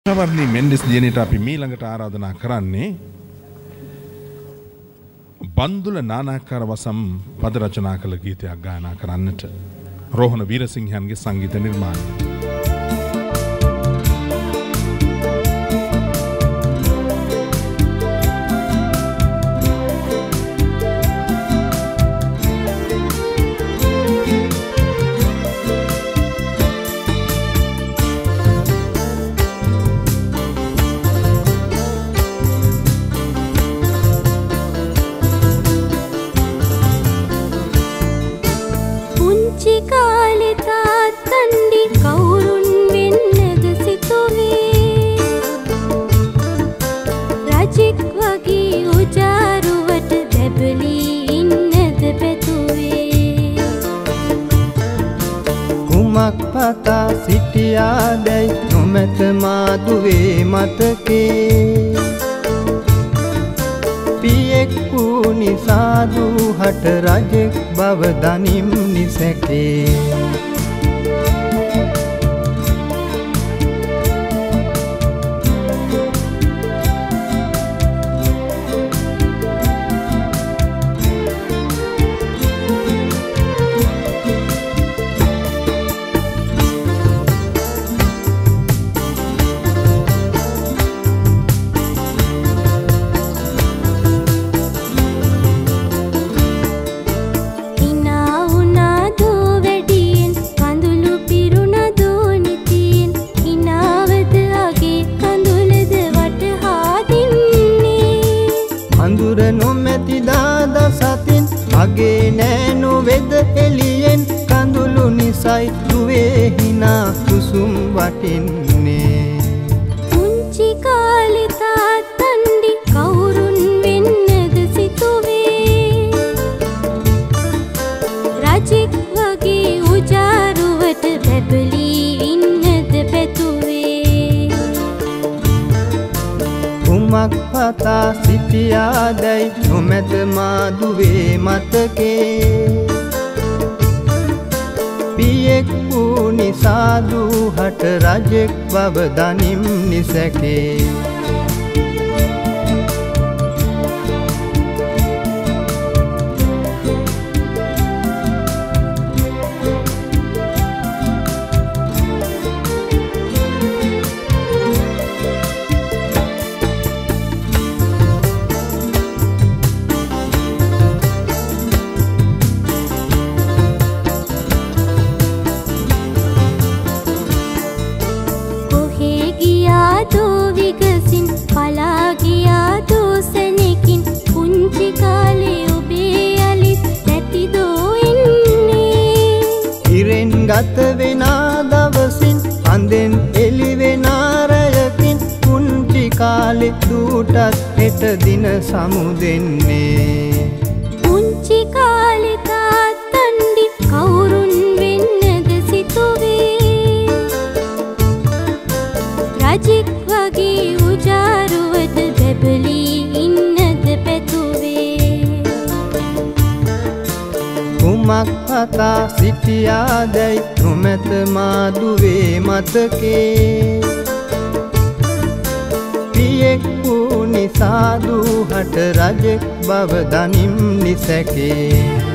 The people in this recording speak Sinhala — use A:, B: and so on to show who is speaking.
A: වර්ණී මෙන්ඩිස් දියණියට අපි මීළඟට ආරාධනා කරන්නේ බන්දුල නානාකාර වසම් පද රචනා කළ ගීතයක් ගායනා කරන්නට රෝහණ වීරසිංහයන්ගේ සංගීත නිර්මාණය.
B: පතා සිටියාදැයි නොමැත මාදුවේ මතකේ පියෙක් වූ නිසාදු හට රජෙක් බව දනිම් නිසැකේ අගේ නෑනු වෙද එලියෙන් කඳුළු නිසයි දුවේ හිනා කුසුම් වටින්නේ
C: පුංචි කාලේ තාත්තන්ඩි කවුරුන් වෙන්නද සිතුවේ රජෙක් වගේ උජාරුවට බැබලී ඉන්නද පැතුවේ
B: කුමක් පතා සිටියාදැයි නොමැත මාදුවේ මතකේ පියෙක් වූ නිසාදු හට රජෙක් බව දනිම් නිසැකේ ගත වෙනා දවසින් අඳෙන් එළි වෙනා රැයකින් පුංචි කාලේ දූටත් හෙට දින සමුදෙන්නේ
C: පුංචි කාලේ තාත්තන්ඩි කවුරුන් වෙන්නද සිතුවේ රජෙක් වගේ උජාරුවට බැබලී ඉන්නද පැතුවේ
B: කුමක් පතා සිටියාදැයි නොමැත මාදුවේ මතකේ පියෙක් වූ නිසාදු හට රජෙක් බව දනිම් නිසැකේ